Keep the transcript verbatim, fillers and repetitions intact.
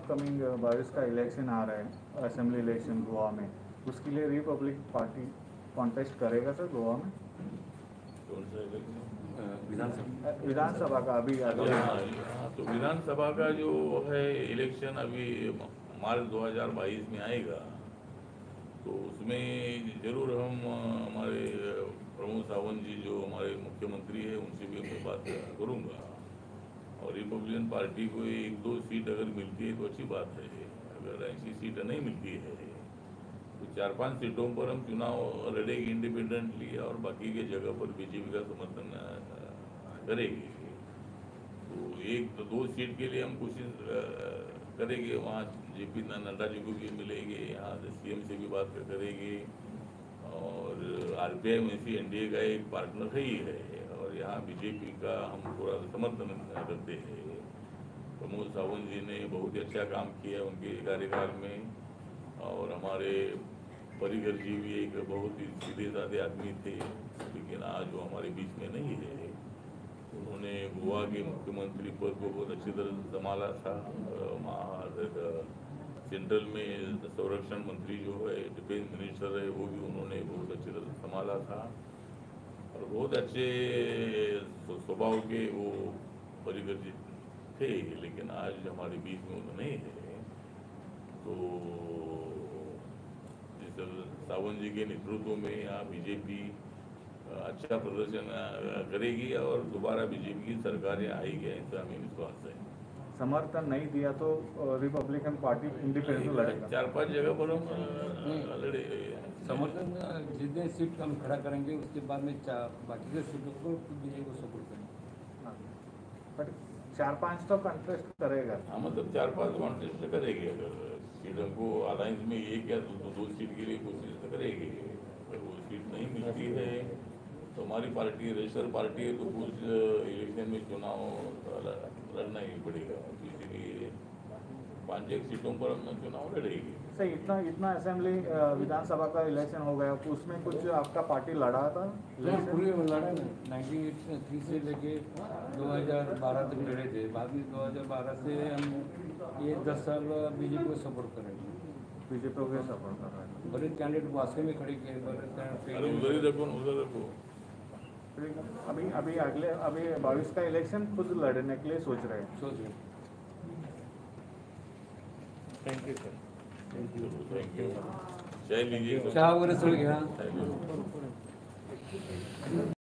Upcoming बाईस का election आ रहा है, असेंबली इलेक्शन गोवा में, उसके लिए रिपब्लिक पार्टी कॉन्टेस्ट करेगा सर गोवा में? कौन सा इलेक्शन? विधानसभा विधानसभा का अभी अगले हाँ, तो विधानसभा का जो है इलेक्शन अभी मार्च दो हज़ार बाईस में आएगा, तो उसमें जरूर हम हमारे प्रमोद सावंत जी जो हमारे मुख्यमंत्री है उनसे भी मैं बात करूँगा, और रिपब्लिकन पार्टी को एक दो सीट अगर मिलती है तो अच्छी बात है। अगर ऐसी सीट नहीं मिलती है तो चार पांच सीटों पर हम चुनाव लड़ेंगे इंडिपेंडेंटली, और बाकी के जगह पर बीजेपी का समर्थन करेंगे। तो एक तो दो सीट के लिए हम कोशिश करेंगे, वहाँ जेपी नड्डा जी को भी मिलेंगे, यहाँ सीएम से भी बात करेंगे, और आरपीआई में से एनडीए का एक पार्टनर ही है, और यहाँ बीजेपी का हम पूरा समर्थन करते हैं। प्रमोद सावंत जी ने बहुत ही अच्छा काम किया उनके कार्यकाल में, और हमारे परिकर जी भी एक बहुत ही सीधे साधे आदमी थे, लेकिन आज वो हमारे बीच में नहीं है। उन्होंने गोवा के मुख्यमंत्री पद को बहुत अच्छी तरह संभाला था। सेंट्रल में संरक्षण मंत्री जो है, डिफेंस मिनिस्टर है, वो भी उन्होंने बहुत अच्छी तरह संभाला था, और बहुत अच्छे स्वभाव के वो परिकर जी थे, लेकिन आज हमारे बीच में वो नहीं है। तो सावंत जी के नेतृत्व में यहाँ बीजेपी अच्छा प्रदर्शन करेगी, और दोबारा बीजेपी की सरकार यहाँ आएगी, ऐसा हमें विश्वास है। समर्थन नहीं दिया तो रिपब्लिकन पार्टी इंडिपेंडेंट लड़ेगा, चार पांच जगह पर हम लड़े। समर्थन जितने सीट हम खड़ा करेंगे उसके बाद में बाकी के सीटों को बीजेपी को सपोर्ट करेंगे। पर चार पांच तो कंटेस्ट करेगा। हाँ, मतलब चार पांच कॉन्टेस्ट करेंगे। अगर सीट हमको अलायंस में एक या दो, दो सीट के लिए कोशिश करेंगे। अगर वो सीट नहीं मिलती है तो हमारी पार्टी रजिस्टर पार्टी है, तो कुछ इलेक्शन में चुनाव लड़ना ही पड़ेगा, इसलिए पाँच एक सीटों पर हम चुनाव लड़ेंगे। सर इतना इतना असेंबली विधानसभा का इलेक्शन हो गया, तो उसमें कुछ आपका पार्टी लड़ा था? पूरे लड़ा ना, नाइनटीन थ्री से लेके दो हज़ार बारह तक लड़े थे। बाद में दो हज़ार बारह से हम ये दस साल बीजेपी को सपोर्ट कर रहे हैं। बीजेपी को सपोर्ट कर रहे हैं। बड़े कैंडिडेट वास्ते में खड़े किए, बड़े उधर ही देखो उधर देखो। अभी अभी अगले अभी बाईस का इलेक्शन खुद लड़ने के लिए सोच रहे हैं। सोच रहे thank you sir. Thank you thank you चाय लीजिए। चाय वगैरह सड़ गया।